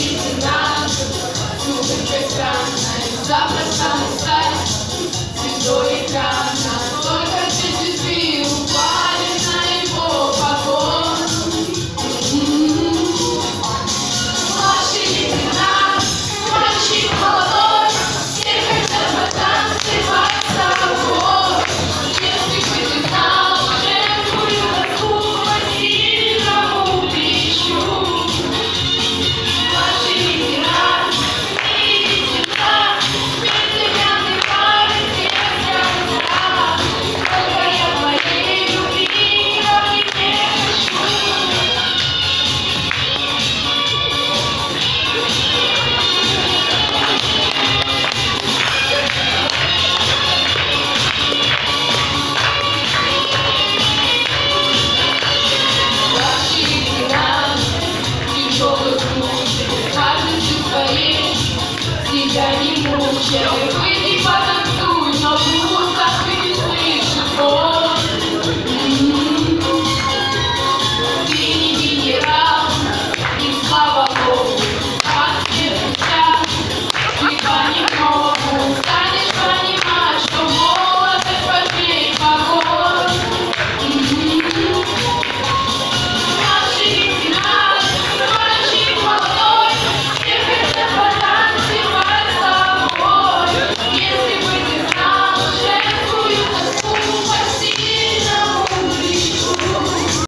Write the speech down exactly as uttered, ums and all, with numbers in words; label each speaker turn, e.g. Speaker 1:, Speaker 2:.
Speaker 1: Пошлите нас, супер странная, завтра станет стать звездой экрана. Только две звезды упали на его погон. Младший лейтенант, мальчик молодой, все хотят потанцевать с тобой. Если бы ты знал женскую тоску по сильному плечу. Младший лейтенант, видите нас, безымянный парень без конца. Только я твоей любви как и не хочу. Младший лейтенант, тяжелый груз, каждый своей, себя не мучай.